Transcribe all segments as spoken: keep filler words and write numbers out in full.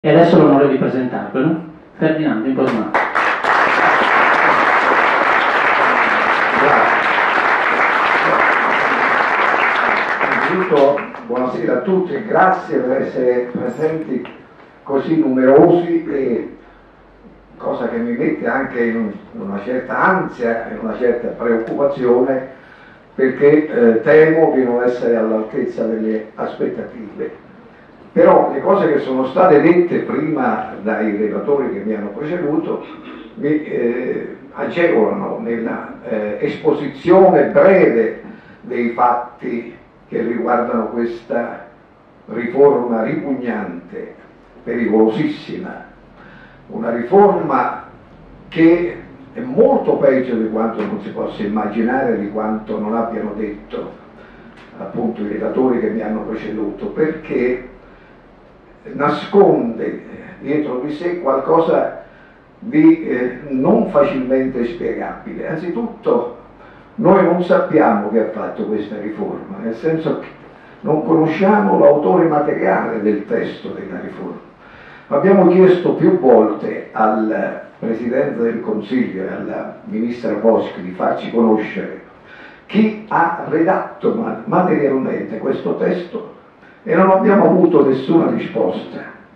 E adesso l'onore di presentarvelo. Ferdinando Imposmano. Innanzitutto buonasera a tutti e grazie per essere presenti così numerosi, e cosa che mi mette anche in una certa ansia e una certa preoccupazione, perché eh, temo di non essere all'altezza delle aspettative. Però le cose che sono state dette prima dai relatori che mi hanno preceduto mi eh, agevolano nella eh, esposizione breve dei fatti che riguardano questa riforma ripugnante, pericolosissima, una riforma che è molto peggio di quanto non si possa immaginare, di quanto non abbiano detto appunto i relatori che mi hanno preceduto, perché nasconde dietro di sé qualcosa di eh, non facilmente spiegabile. Anzitutto noi non sappiamo chi ha fatto questa riforma, nel senso che non conosciamo l'autore materiale del testo della riforma. Abbiamo chiesto più volte al Presidente del Consiglio e alla Ministra Boschi di farci conoscere chi ha redatto materialmente questo testo, e non abbiamo avuto nessuna risposta.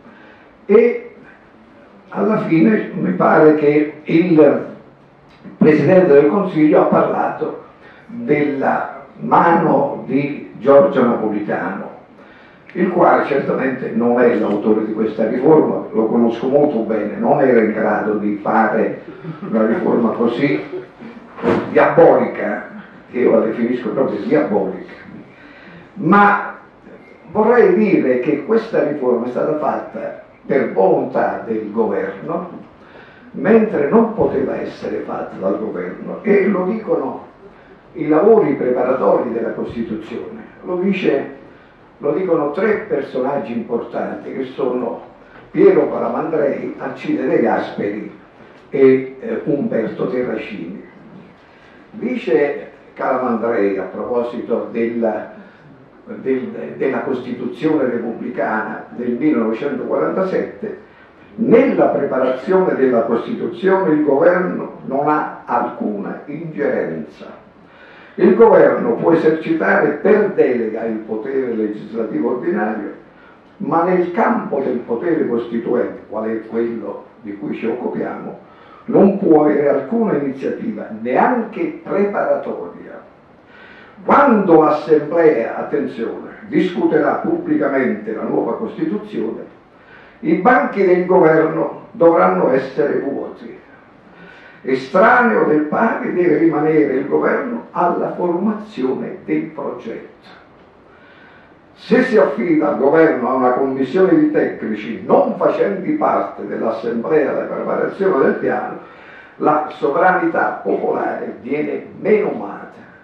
E alla fine mi pare che il Presidente del Consiglio ha parlato della mano di Giorgio Napolitano, il quale certamente non è l'autore di questa riforma, lo conosco molto bene, non era in grado di fare una riforma così diabolica, che io la definisco proprio diabolica. Ma vorrei dire che questa riforma è stata fatta per volontà del governo, mentre non poteva essere fatta dal governo, e lo dicono i lavori preparatori della Costituzione, lo, dice, lo dicono tre personaggi importanti che sono Piero Calamandrei, Alcide De Gasperi e eh, Umberto Terracini. Dice Calamandrei a proposito della Del, della Costituzione repubblicana del millenovecentoquarantasette: nella preparazione della Costituzione il governo non ha alcuna ingerenza. Il governo può esercitare per delega il potere legislativo ordinario, ma nel campo del potere costituente, qual è quello di cui ci occupiamo, non può avere alcuna iniziativa, neanche preparatoria. Quando l'Assemblea, attenzione, discuterà pubblicamente la nuova Costituzione, i banchi del governo dovranno essere vuoti. Estraneo del pari deve rimanere il governo alla formazione del progetto. Se si affida al governo a una commissione di tecnici non facenti parte dell'Assemblea della preparazione del piano, la sovranità popolare viene menomata.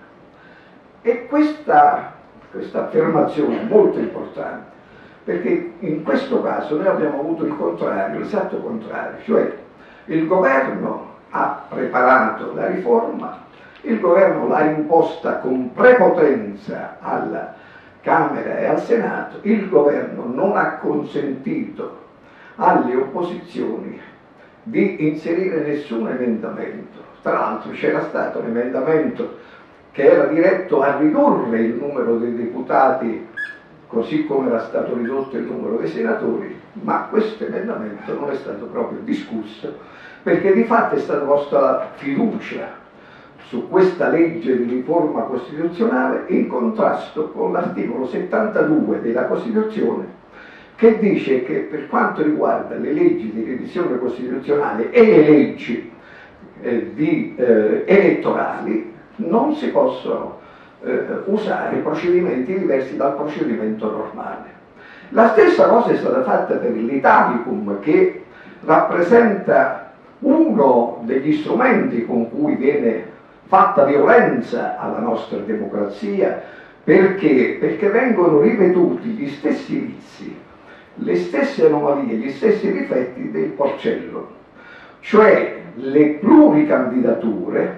E questa, questa affermazione è molto importante, perché in questo caso noi abbiamo avuto il contrario, l'esatto contrario, cioè il governo ha preparato la riforma, il governo l'ha imposta con prepotenza alla Camera e al Senato, il governo non ha consentito alle opposizioni di inserire nessun emendamento. Tra l'altro c'era stato un emendamento che era diretto a ridurre il numero dei deputati, così come era stato ridotto il numero dei senatori, ma questo emendamento non è stato proprio discusso, perché di fatto è stata posta la fiducia su questa legge di riforma costituzionale in contrasto con l'articolo settantadue della Costituzione, che dice che per quanto riguarda le leggi di revisione costituzionale e le leggi eh, di, eh, elettorali, non si possono eh, usare procedimenti diversi dal procedimento normale. La stessa cosa è stata fatta per l'Italicum, che rappresenta uno degli strumenti con cui viene fatta violenza alla nostra democrazia. Perché? Perché vengono ripetuti gli stessi vizi, le stesse anomalie, gli stessi difetti del Porcellum, cioè le pluricandidature,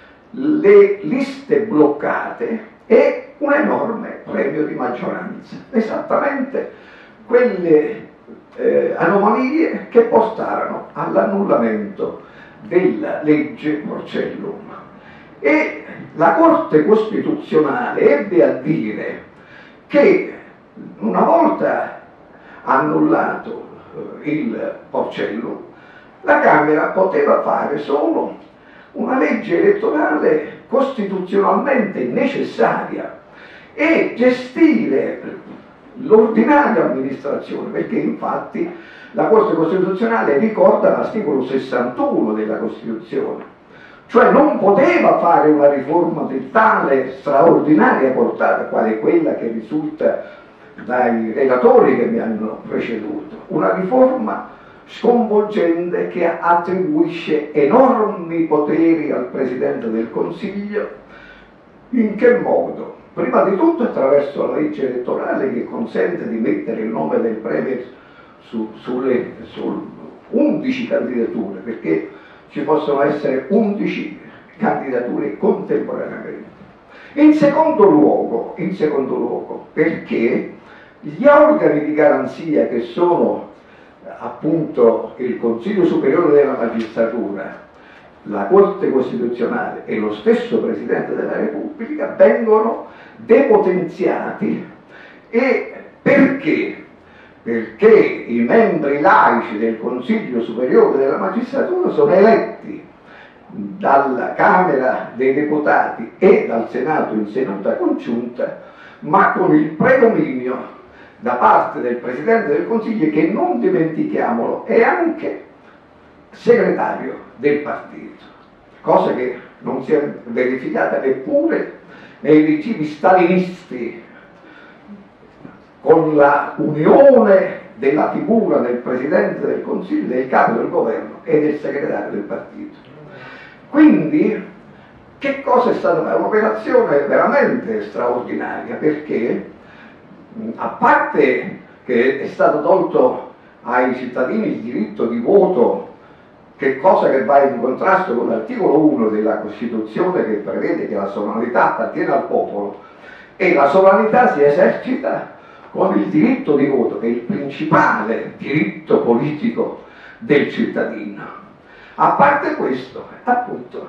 le liste bloccate e un enorme premio di maggioranza, esattamente quelle eh, anomalie che portarono all'annullamento della legge Porcellum. E la Corte Costituzionale ebbe a dire che una volta annullato eh, il Porcellum, la Camera poteva fare solo una legge elettorale costituzionalmente necessaria e gestire l'ordinaria amministrazione, perché infatti la Corte Costituzionale ricorda l'articolo sessantuno della Costituzione, cioè non poteva fare una riforma di tale straordinaria portata quale quella che risulta dai relatori che mi hanno preceduto, una riforma sconvolgente che attribuisce enormi poteri al Presidente del Consiglio. In che modo? Prima di tutto attraverso la legge elettorale che consente di mettere il nome del Premier su, sulle, su undici candidature, perché ci possono essere undici candidature contemporaneamente. In secondo luogo, in secondo luogo, perché gli organi di garanzia che sono appunto il Consiglio Superiore della Magistratura, la Corte Costituzionale e lo stesso Presidente della Repubblica vengono depotenziati. E perché? Perché i membri laici del Consiglio Superiore della Magistratura sono eletti dalla Camera dei Deputati e dal Senato in seduta congiunta, ma con il predominio da parte del Presidente del Consiglio, che, non dimentichiamolo, è anche segretario del partito, cosa che non si è verificata neppure nei regimi stalinisti, con la unione della figura del Presidente del Consiglio, del Capo del Governo e del segretario del partito. Quindi, che cosa è stata? Un'operazione veramente straordinaria, perché a parte che è stato tolto ai cittadini il diritto di voto, che cosa che va in contrasto con l'articolo uno della Costituzione, che prevede che la sovranità appartiene al popolo e la sovranità si esercita con il diritto di voto, che è il principale diritto politico del cittadino. A parte questo, appunto,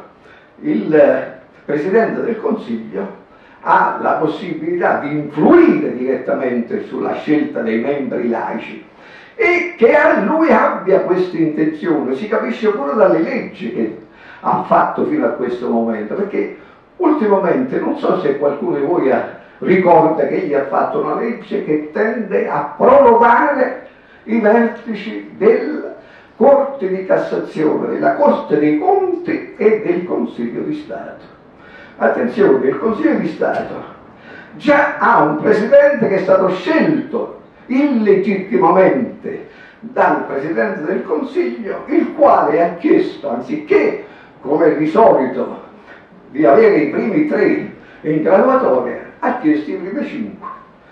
il Presidente del Consiglio ha la possibilità di influire direttamente sulla scelta dei membri laici, e che a lui abbia questa intenzione si capisce pure dalle leggi che ha fatto fino a questo momento, perché ultimamente, non so se qualcuno di voi ha, ricorda che egli ha fatto una legge che tende a prorogare i vertici della Corte di Cassazione, della Corte dei Conti e del Consiglio di Stato. Attenzione, il Consiglio di Stato già ha un Presidente che è stato scelto illegittimamente dal Presidente del Consiglio, il quale ha chiesto, anziché come di solito di avere i primi tre in graduatoria, ha chiesto i primi cinque.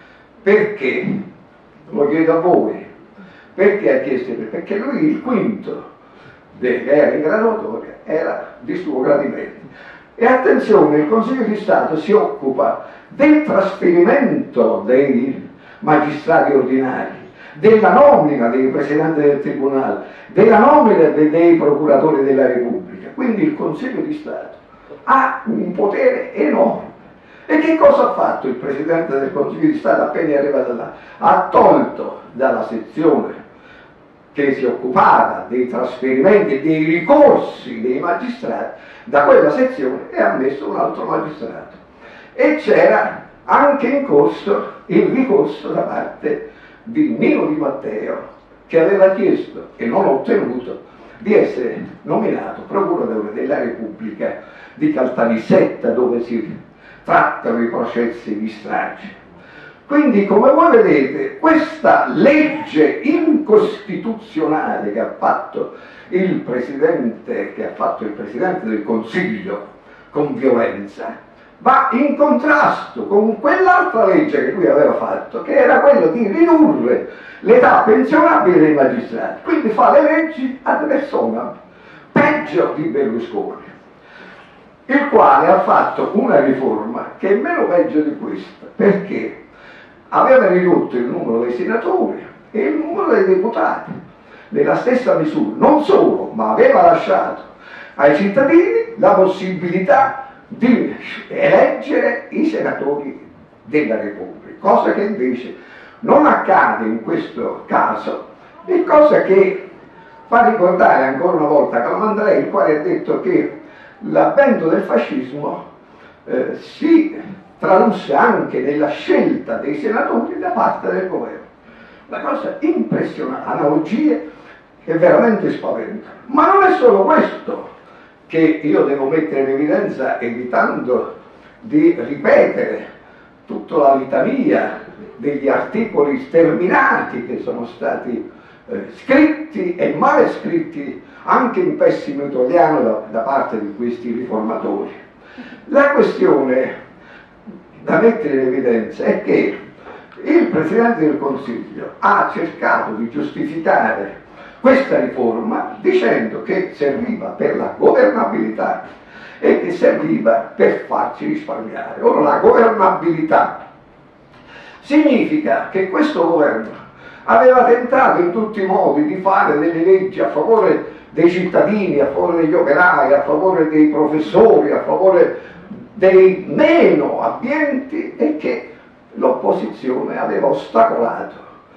Perché? Lo chiedo a voi. Perché ha chiesto i primi? Perché lui il quinto che era in graduatoria era di suo gradimento. E attenzione, il Consiglio di Stato si occupa del trasferimento dei magistrati ordinari, della nomina dei presidenti del Tribunale, della nomina dei, dei procuratori della Repubblica. Quindi il Consiglio di Stato ha un potere enorme. E che cosa ha fatto il Presidente del Consiglio di Stato appena è arrivato là? Ha tolto dalla sezione che si occupava dei trasferimenti e dei ricorsi dei magistrati, da quella sezione, e ha messo un altro magistrato. E c'era anche in corso il ricorso da parte di Nino Di Matteo, che aveva chiesto e non ottenuto di essere nominato procuratore della Repubblica di Caltanissetta, dove si trattano i processi di strage. Quindi, come voi vedete, questa legge incostituzionale che ha fatto il Presidente, che ha fatto il Presidente del Consiglio con violenza, va in contrasto con quell'altra legge che lui aveva fatto, che era quella di ridurre l'età pensionabile dei magistrati. Quindi fa le leggi ad personam, peggio di Berlusconi, il quale ha fatto una riforma che è meno peggio di questa, perché aveva ridotto il numero dei senatori, e il numero dei deputati, nella stessa misura. Non solo, ma aveva lasciato ai cittadini la possibilità di eleggere i senatori della Repubblica, cosa che invece non accade in questo caso, e cosa che fa ricordare ancora una volta Calamandrei, il quale ha detto che l'avvento del fascismo eh, si tradusse anche nella scelta dei senatori da parte del governo. Una cosa impressionante, analogie che veramente spaventano. Ma non è solo questo che io devo mettere in evidenza, evitando di ripetere tutta la litania degli articoli sterminati che sono stati eh, scritti e male scritti anche in pessimo italiano da, da parte di questi riformatori. La questione da mettere in evidenza è che il Presidente del Consiglio ha cercato di giustificare questa riforma dicendo che serviva per la governabilità e che serviva per farci risparmiare. Ora, la governabilità significa che questo governo aveva tentato in tutti i modi di fare delle leggi a favore dei cittadini, a favore degli operai, a favore dei professori, a favore dei meno abbienti, e che l'opposizione aveva ostacolato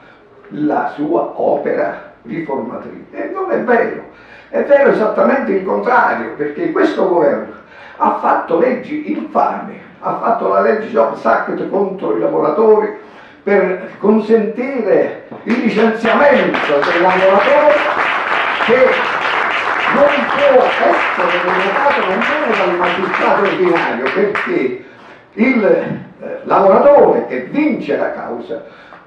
la sua opera riformatrice. E non è vero, è vero esattamente il contrario, perché questo governo ha fatto leggi infami, ha fatto la legge Jobs Act contro i lavoratori per consentire il licenziamento del lavoratore che non può essere revocato nemmeno dal magistrato ordinario, perché il eh, lavoratore che vince la causa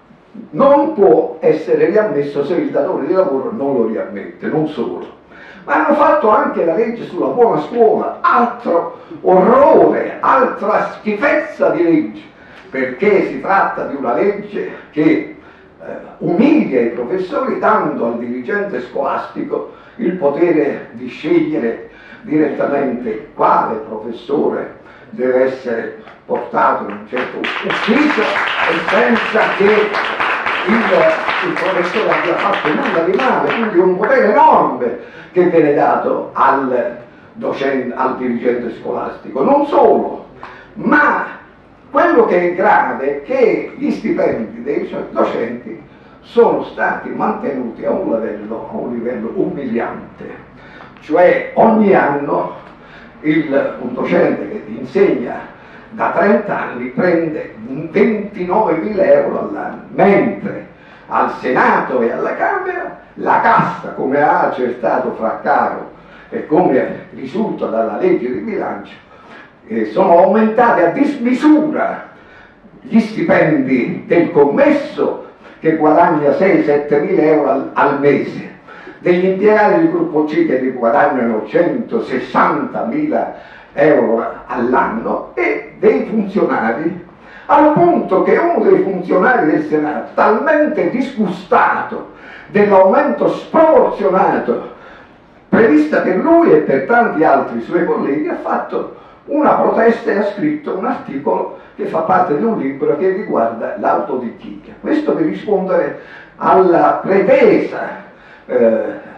non può essere riammesso se il datore di lavoro non lo riammette. Non solo, ma hanno fatto anche la legge sulla buona scuola, altro orrore, altra schifezza di legge, perché si tratta di una legge che eh, umilia i professori, dando al dirigente scolastico il potere di scegliere direttamente quale professore deve essere portato in un certo ufficio, e senza che il, il professore abbia fatto nulla di male. Quindi un potere enorme che viene dato al docente, al dirigente scolastico. Non solo, ma quello che è grave è che gli stipendi dei docenti sono stati mantenuti a un livello, a un livello umiliante. Cioè ogni anno il, un docente che insegna da trenta anni prende ventinovemila euro all'anno, mentre al Senato e alla Camera la cassa, come ha accertato Fraccaro e come risulta dalla legge di bilancio, eh, sono aumentati a dismisura gli stipendi del commesso, che guadagna sei sette mila euro al, al mese, degli impiegati del gruppo C che guadagnano centosessantamila euro all'anno, e dei funzionari, al punto che uno dei funzionari del Senato, talmente disgustato dell'aumento sproporzionato prevista per lui e per tanti altri suoi colleghi, ha fatto una protesta e ha scritto un articolo che fa parte di un libro che riguarda l'autodichia. Questo per rispondere alla pretesa eh,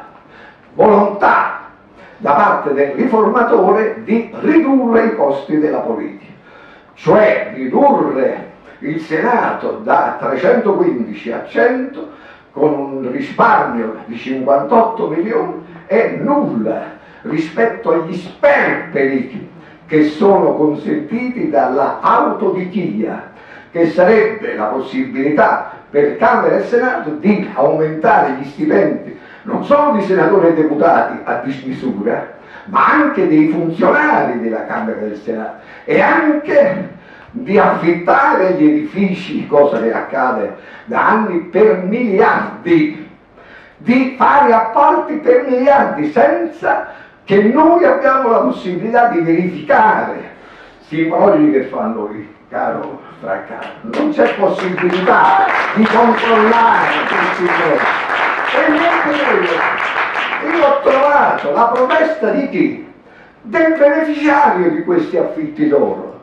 volontà da parte del riformatore di ridurre i costi della politica, cioè ridurre il Senato da trecentoquindici a cento con un risparmio di cinquantotto milioni è nulla rispetto agli sperperi che sono consentiti dalla autodichia, che sarebbe la possibilità per Camera e Senato di aumentare gli stipendi non solo di senatori e deputati a dismisura, ma anche dei funzionari della Camera e del Senato, e anche di affittare gli edifici, cosa che accade da anni, per miliardi, di fare appalti per miliardi senza che noi abbiamo la possibilità di verificare questi immobili che fanno il caro Fraccaro. Non c'è possibilità di controllare questi immobili. E niente quello. Io ho trovato la protesta di chi? Del beneficiario di questi affitti d'oro,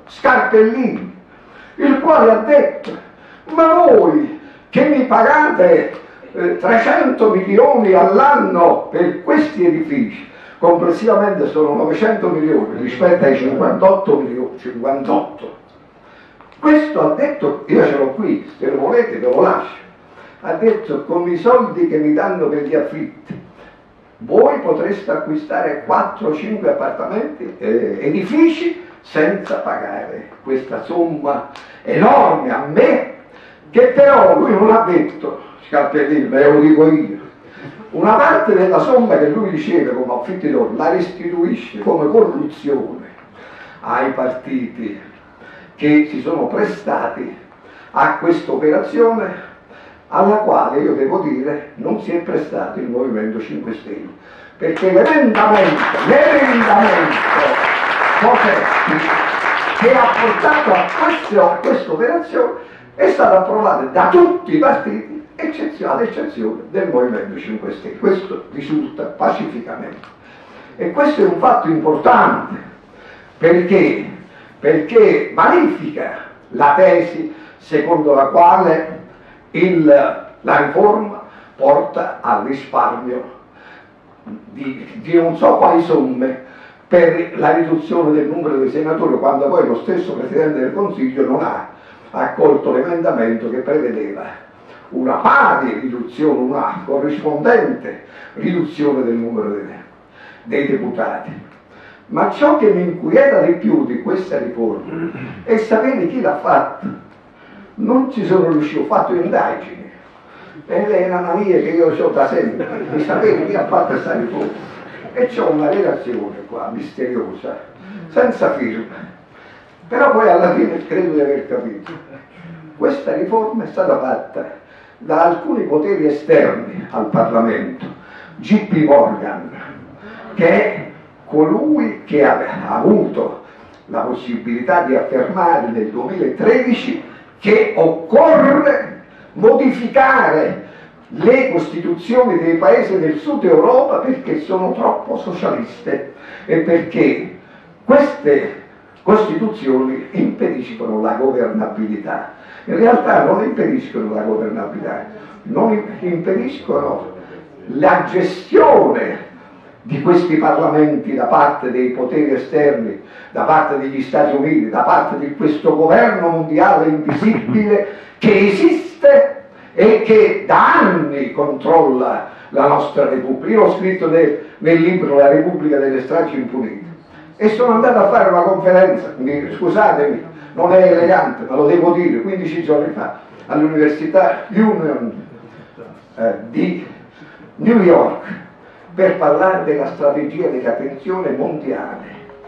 Scarpellini, il quale ha detto: ma voi che mi pagate eh, trecento milioni all'anno per questi edifici, complessivamente sono novecento milioni rispetto ai cinquantotto milioni, cinquantotto. Questo ha detto, io ce l'ho qui, se lo volete ve lo lascio, ha detto: con i soldi che mi danno per gli affitti voi potreste acquistare quattro cinque appartamenti, eh, edifici, senza pagare questa somma enorme a me, che però lui non ha detto, Scarpellino, ve lo dico io, una parte della somma che lui riceve come affitti d'oro la restituisce come corruzione ai partiti che si sono prestati a questa operazione, alla quale io devo dire non si è prestato il Movimento cinque Stelle, perché l'emendamento, l'emendamento che ha portato a, questo, a questa operazione è stato approvato da tutti i partiti, ad eccezione del Movimento cinque Stelle. Questo risulta pacificamente. E questo è un fatto importante, perché, perché vanifica la tesi secondo la quale il, la riforma porta al risparmio di, di non so quali somme per la riduzione del numero dei senatori, quando poi lo stesso Presidente del Consiglio non ha accolto l'emendamento che prevedeva una pari riduzione, una corrispondente riduzione del numero dei, dei deputati. Ma ciò che mi inquieta di più di questa riforma è sapere chi l'ha fatta. Non ci sono riuscito, ho fatto indagini, ed è una mania che io ho da sempre, di sapere chi ha fatto questa riforma. E c'ho una relazione qua, misteriosa, senza firma, però poi alla fine credo di aver capito. Questa riforma è stata fatta da alcuni poteri esterni al Parlamento. J P Morgan, che è colui che ha avuto la possibilità di affermare nel duemilatredici che occorre modificare le costituzioni dei paesi del sud Europa perché sono troppo socialiste e perché queste costituzioni impediscono la governabilità. In realtà non impediscono la governabilità, non impediscono la gestione di questi parlamenti da parte dei poteri esterni, da parte degli Stati Uniti, da parte di questo governo mondiale invisibile che esiste e che da anni controlla la nostra Repubblica. Io ho scritto nel, nel libro La Repubblica delle stragi impunite e sono andato a fare una conferenza, mi, scusatemi, non è elegante, ma lo devo dire, quindici giorni fa, all'Università Union eh, di New York, per parlare della strategia della tensione mondiale.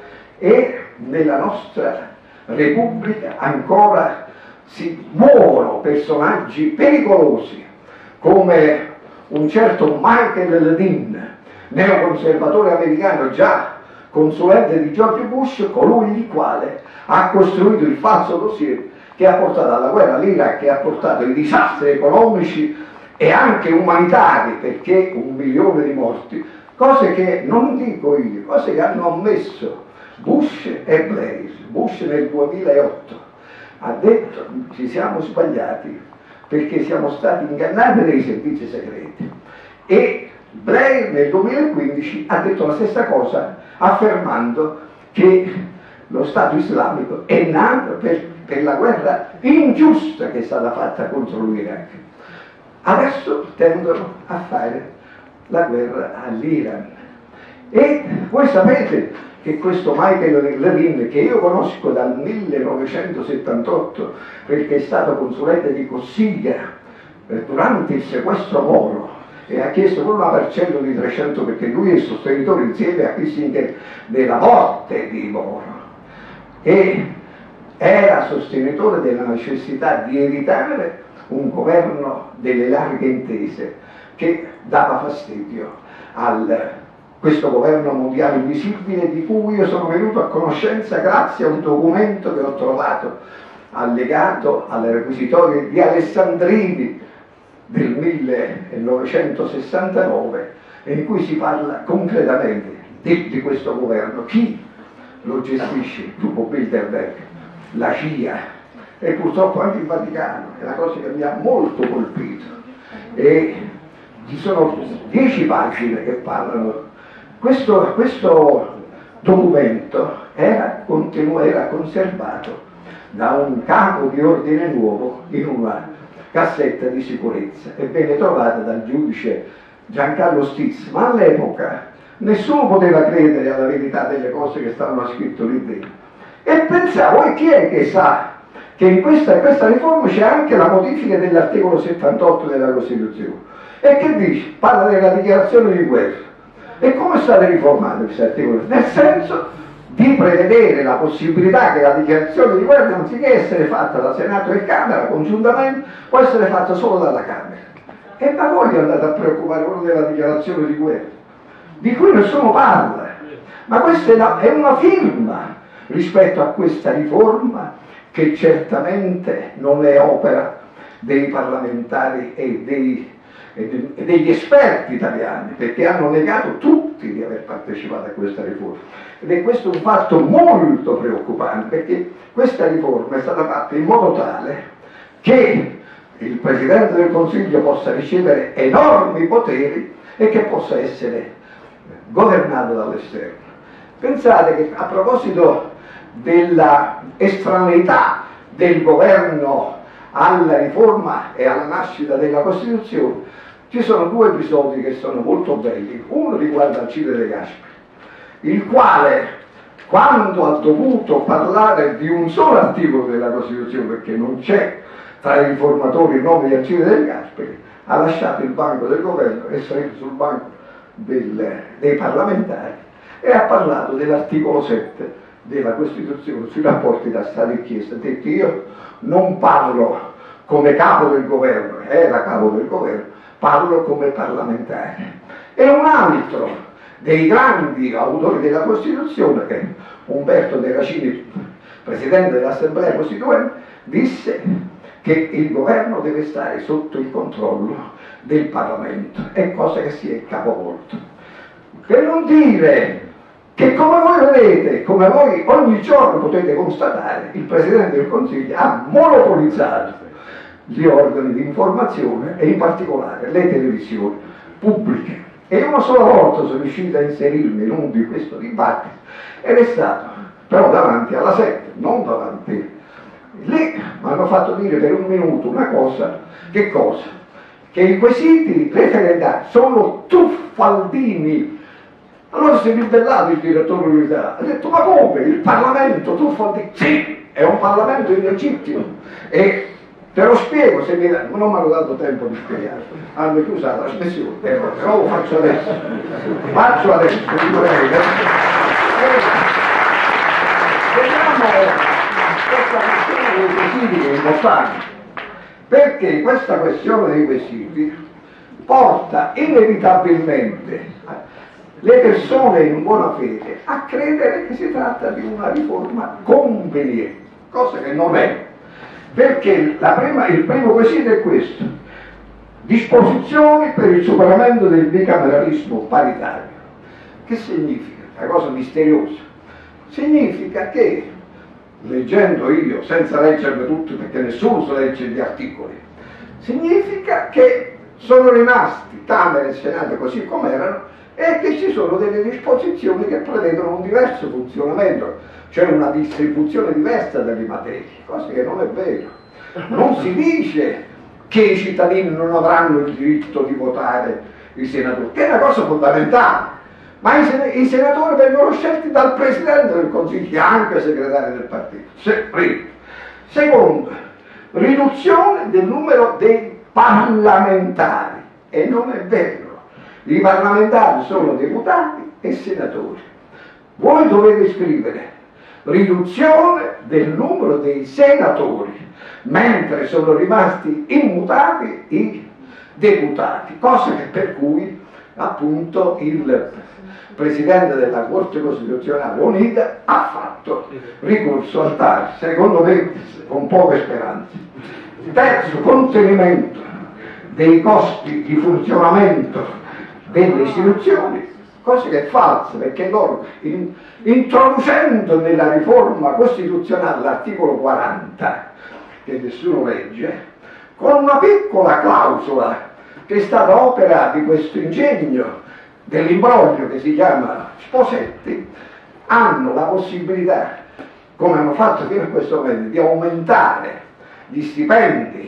E nella nostra Repubblica ancora si muovono personaggi pericolosi come un certo Michael Levin, neoconservatore americano, già consulente di George Bush, colui il quale ha costruito il falso dossier che ha portato alla guerra all'Iraq, che ha portato i disastri economici e anche umanitari, perché un milione di morti, cose che non dico io, cose che hanno ammesso Bush e Blair. Bush nel duemilaotto ha detto: ci siamo sbagliati perché siamo stati ingannati dai servizi segreti, e Blair nel duemilaquindici ha detto la stessa cosa, affermando che lo Stato islamico è nato per, per la guerra ingiusta che è stata fatta contro l'Iraq. Adesso tendono a fare la guerra all'Iran. E voi sapete che questo Michael Levin, che io conosco dal millenovecentosettantotto perché è stato consulente di Cossiga durante il sequestro Moro, e ha chiesto pure una parcella di trecento, perché lui è il sostenitore insieme a Kissinger della morte di Moro, e era sostenitore della necessità di evitare un governo delle larghe intese che dava fastidio a questo governo mondiale invisibile, di cui io sono venuto a conoscenza grazie a un documento che ho trovato allegato alle requisitorie di Alessandrini del millenovecentosessantanove, in cui si parla concretamente di, di questo governo, chi lo gestisce, dopo Bilderberg, la C I A e purtroppo anche il Vaticano. È una cosa che mi ha molto colpito, e ci sono dieci pagine che parlano. Questo, questo documento era, era conservato da un capo di ordine nuovo in una cassetta di sicurezza e venne trovata dal giudice Giancarlo Stizzi, ma all'epoca nessuno poteva credere alla verità delle cose che stavano scritte lì dentro. E pensavo, e chi è che sa che in questa, questa riforma c'è anche la modifica dell'articolo settantotto della Costituzione? E che dice? Parla della dichiarazione di guerra. E come è stato riformato questo articolo? Nel senso di prevedere la possibilità che la dichiarazione di guerra, anziché essere fatta da Senato e Camera congiuntamente, può essere fatta solo dalla Camera. E da voi vi andate a preoccupare quello della dichiarazione di guerra, di cui nessuno parla. Ma questa è, la, è una firma rispetto a questa riforma che certamente non è opera dei parlamentari e, dei, e, de, e degli esperti italiani, perché hanno negato tutti di aver partecipato a questa riforma. Ed è questo un fatto molto preoccupante, perché questa riforma è stata fatta in modo tale che il Presidente del Consiglio possa ricevere enormi poteri e che possa essere governato dall'esterno. Pensate che a proposito della estraneità del governo alla riforma e alla nascita della Costituzione, ci sono due episodi che sono molto belli. Uno riguarda Alcide De Gasperi, il quale, quando ha dovuto parlare di un solo articolo della Costituzione, perché non c'è tra i riformatori il nome di Alcide De Gasperi, ha lasciato il banco del governo e è salito sul banco del, dei parlamentari e ha parlato dell'articolo sette della Costituzione sui rapporti tra Stato e Chiesa. Ha detto: io non parlo come capo del governo, era capo del governo, parlo come parlamentare. E un altro dei grandi autori della Costituzione, che è Umberto De Racini, presidente dell'Assemblea Costituente, disse che il governo deve stare sotto il controllo del Parlamento, è cosa che si è capovolto. Per non dire che, come voi vedete, come voi ogni giorno potete constatare, il Presidente del Consiglio ha monopolizzato gli organi di informazione e in particolare le televisioni pubbliche. E una sola volta sono riuscito a inserirmi in uno di questo dibattito ed è stato però davanti alla sette, non davanti. Lì mi hanno fatto dire per un minuto una cosa, che cosa? Che i quesiti referendari sono truffaldini. Allora si è ribellato il direttore dell'Università, ha detto: ma come? Il Parlamento truffaldini? Sì, è un Parlamento illegittimo. E te lo spiego, se mi... non mi hanno dato tempo di spiegare, hanno chiuso la trasmissione, però, però lo faccio adesso. Faccio adesso, dico lei. Vediamo questa questione dei quesiti che è importante, perché questa questione dei quesiti porta inevitabilmente le persone in buona fede a credere che si tratta di una riforma conveniente, cosa che non è, perché la prima, il primo quesito è questo: disposizioni per il superamento del bicameralismo paritario. Che significa? Una cosa misteriosa. Significa che, leggendo io, senza leggerle tutte perché nessuno si legge gli articoli, significa che sono rimasti Camera e Senato così come erano e che ci sono delle disposizioni che prevedono un diverso funzionamento, cioè una distribuzione diversa delle materie, cosa che non è vero. Non si dice che i cittadini non avranno il diritto di votare i senatori, che è una cosa fondamentale, ma i, sen i senatori vengono scelti dal Presidente del Consiglio, anche segretario del partito. Se, primo. Secondo, riduzione del numero dei parlamentari, e non è vero. I parlamentari sono deputati e senatori. Voi dovete scrivere riduzione del numero dei senatori, mentre sono rimasti immutati i deputati, cosa che per cui appunto il Presidente della Corte Costituzionale Unita ha fatto ricorso al T A R, secondo me con poche speranze. Terzo, contenimento dei costi di funzionamento delle istituzioni, cosa che è falsa, perché loro in, introducendo nella riforma costituzionale l'articolo quaranta, che nessuno legge, con una piccola clausola che è stata opera di questo ingegno dell'imbroglio che si chiama Sposetti, hanno la possibilità, come hanno fatto fino a questo momento, di aumentare gli stipendi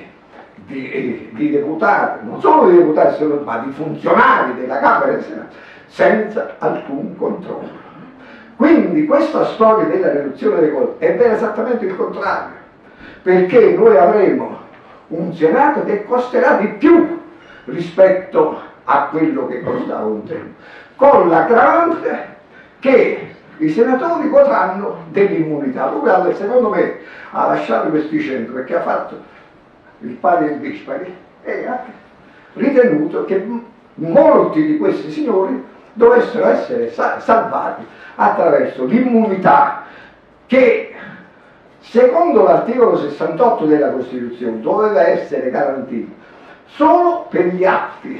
di, di deputati, non solo di deputati, ma di funzionari della Camera e del Senato, senza alcun controllo. Quindi questa storia della riduzione dei costi è vera esattamente il contrario, perché noi avremo un Senato che costerà di più rispetto a quello che costava un tempo, con l'aggravante che i senatori godranno dell'immunità. Lui, secondo me, ha lasciato questi centri perché ha fatto il pari e il dispari e ha ritenuto che molti di questi signori dovessero essere salvati attraverso l'immunità che, secondo l'articolo sessantotto della Costituzione, doveva essere garantita solo per gli atti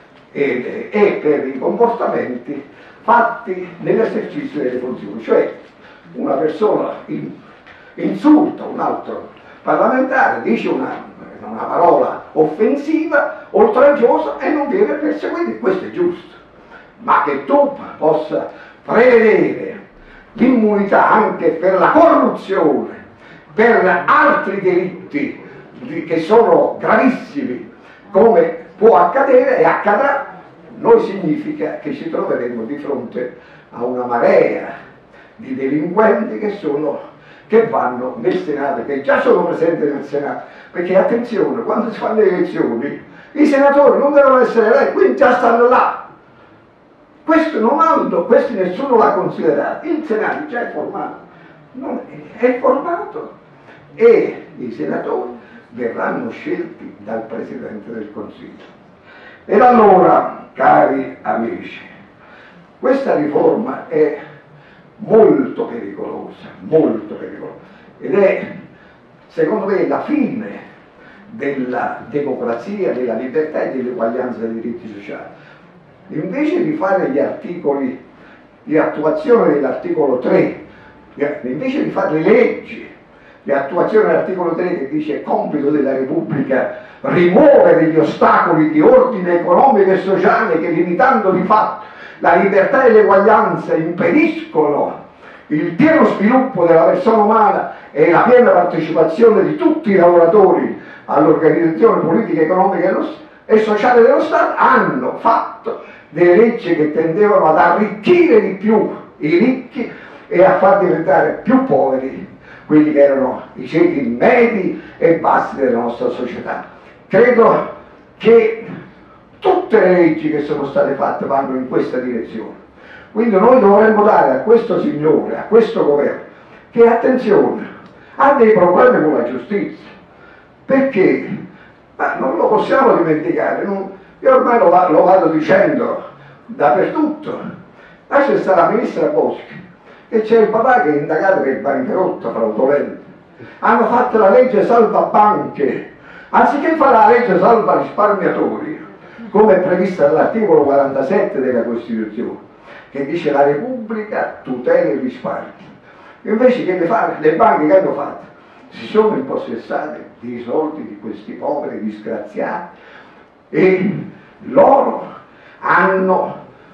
e, e per i comportamenti fatti nell'esercizio delle funzioni. Cioè, una persona in, insulta un altro parlamentare, dice una, una parola offensiva, oltraggiosa e non viene perseguito, questo è giusto. Ma che tu possa prevedere l'immunità anche per la corruzione, per altri delitti che sono gravissimi, come può accadere e accadrà, noi significa che ci troveremo di fronte a una marea di delinquenti che, sono, che vanno nel Senato, che già sono presenti nel Senato, perché attenzione, quando si fanno le elezioni i senatori non devono essere eletti, quindi già stanno là. Questo non hanno, questi nessuno l'ha considerato, il Senato già è formato, non è, è formato e i senatori verranno scelti dal Presidente del Consiglio. Ed allora, cari amici, questa riforma è molto pericolosa, molto pericolosa, ed è, secondo me, la fine della democrazia, della libertà e dell'eguaglianza dei diritti sociali. Invece di fare gli articoli di attuazione dell'articolo tre, invece di fare le leggi di attuazione dell'articolo tre che dice compito della Repubblica rimuovere gli ostacoli di ordine economico e sociale che, limitando di fatto la libertà e l'eguaglianza, impediscono il pieno sviluppo della persona umana e la piena partecipazione di tutti i lavoratori all'organizzazione politica, economica e sociale dello Stato, hanno fatto delle leggi che tendevano ad arricchire di più i ricchi e a far diventare più poveri quelli che erano i ceti medi e bassi della nostra società. Credo che tutte le leggi che sono state fatte vanno in questa direzione. Quindi noi dovremmo dare a questo signore, a questo governo, che, attenzione, ha dei problemi con la giustizia, perché ma non lo possiamo dimenticare, non, io ormai lo, lo vado dicendo dappertutto. Là c'è stata la ministra Boschi e c'è il papà che è indagato per bancarotta fraudolenta. Hanno fatto la legge salva banche, anziché fare la legge salva risparmiatori, come è prevista dall'articolo quarantasette della Costituzione, che dice la Repubblica tutela il risparmio. Invece che le, fare, le banche che hanno fatto? Si sono impossessate dei soldi di questi poveri disgraziati e loro hanno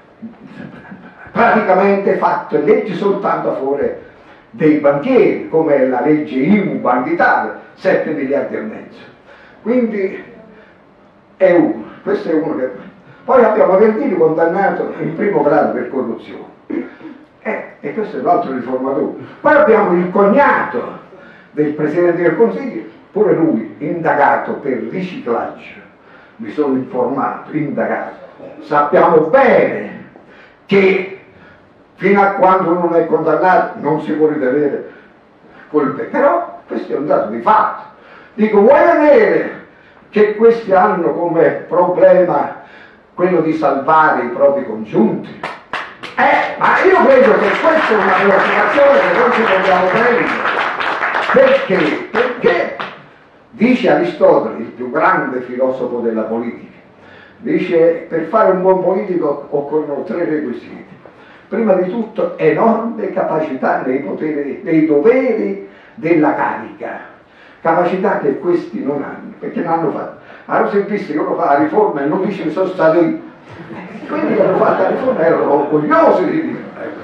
praticamente fatto leggi soltanto a favore dei banchieri, come la legge I M U Banca Italia, sette miliardi e mezzo. Quindi è uno, questo è uno che... Poi abbiamo Verdini condannato in primo grado per corruzione, eh, e questo è un altro riformatore. Poi abbiamo il cognato del Presidente del Consiglio, pure lui indagato per riciclaggio, mi sono informato, indagato. Sappiamo bene che fino a quando non è condannato non si può ritenere colpevole, però questo è un dato di fatto. Dico, vuoi vedere che questi hanno come problema quello di salvare i propri congiunti? Eh, ma io credo che questa è una preoccupazione che noi ci dobbiamo prendere. Perché? Perché dice Aristotele, il più grande filosofo della politica, dice per fare un buon politico occorrono tre requisiti. Prima di tutto enorme capacità nei poteri, nei doveri della carica, capacità che questi non hanno, perché non hanno fatto hanno sempre visto che uno fa la riforma e non dice che sono stato io. Quelli che hanno fatto la riforma erano orgogliosi di dire.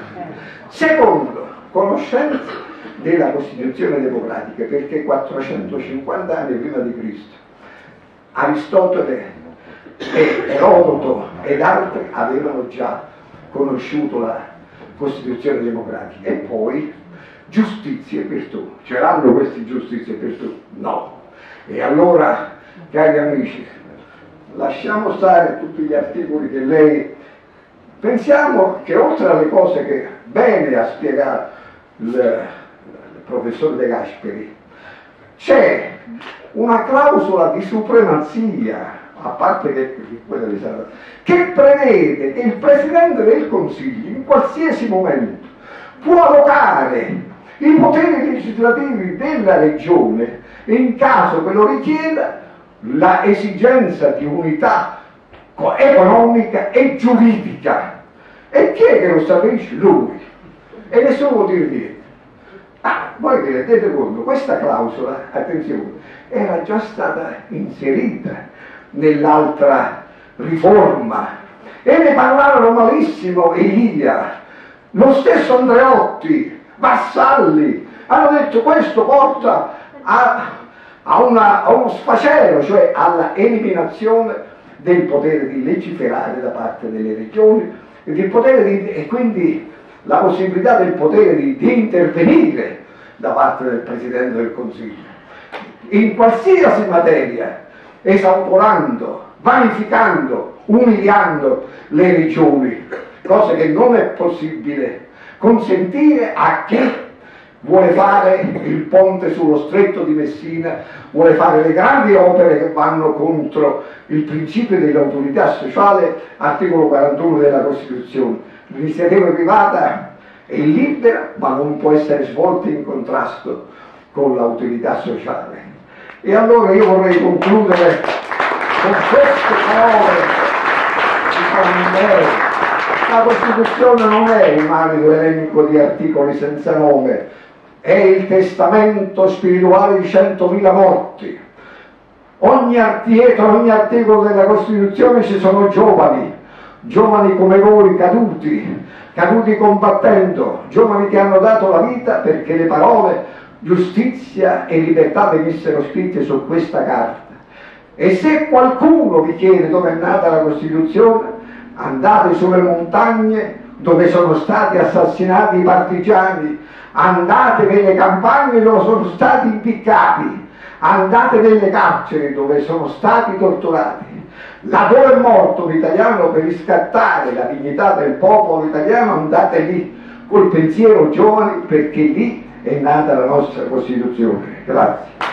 Secondo, conoscenza della Costituzione democratica, perché quattrocentocinquanta anni prima di Cristo Aristotele e Erodoto ed altri avevano già conosciuto la Costituzione democratica. E poi giustizia e virtù. Ce l'hanno questi giustizia e virtù? No. E allora, cari amici, lasciamo stare tutti gli articoli che lei... Pensiamo che oltre alle cose che bene ha spiegato il, il professor De Gasperi, c'è una clausola di supremazia, a parte che, quella di Sara, che prevede che il Presidente del Consiglio in qualsiasi momento può allocare i poteri legislativi della Regione in caso che lo richieda la esigenza di unità economica e giuridica. E chi è che lo stabilisce? Lui. E nessuno può dire niente. Ah, voi vi rendete conto, questa clausola, attenzione, era già stata inserita nell'altra riforma e ne parlavano malissimo Elia, lo stesso Andreotti, Vassalli, hanno detto questo porta a, a, una, a uno sfacelo, cioè alla eliminazione del potere di legiferare da parte delle regioni e, del potere di, e quindi la possibilità del potere di, di intervenire da parte del Presidente del Consiglio in qualsiasi materia, esautorando, vanificando, umiliando le regioni, cosa che non è possibile consentire a chi vuole fare il ponte sullo stretto di Messina, vuole fare le grandi opere che vanno contro il principio dell'autorità sociale, articolo quarantuno della Costituzione. L'iniziativa privata è libera, ma non può essere svolta in contrasto con l'autorità sociale. E allora io vorrei concludere con queste parole di Palmieri. La Costituzione non è un arido elenco di articoli senza nome, è il testamento spirituale di centomila morti. Ogni, dietro ogni articolo della Costituzione ci sono giovani, giovani come voi caduti, caduti combattendo, giovani che hanno dato la vita perché le parole giustizia e libertà venissero scritte su questa carta. E se qualcuno vi chiede dove è nata la Costituzione, andate sulle montagne dove sono stati assassinati i partigiani, andate nelle campagne dove sono stati impiccati, andate nelle carceri dove sono stati torturati. Laddove è morto un italiano per riscattare la dignità del popolo italiano, andate lì col pensiero giovani, perché lì è nata la nostra Costituzione. Grazie.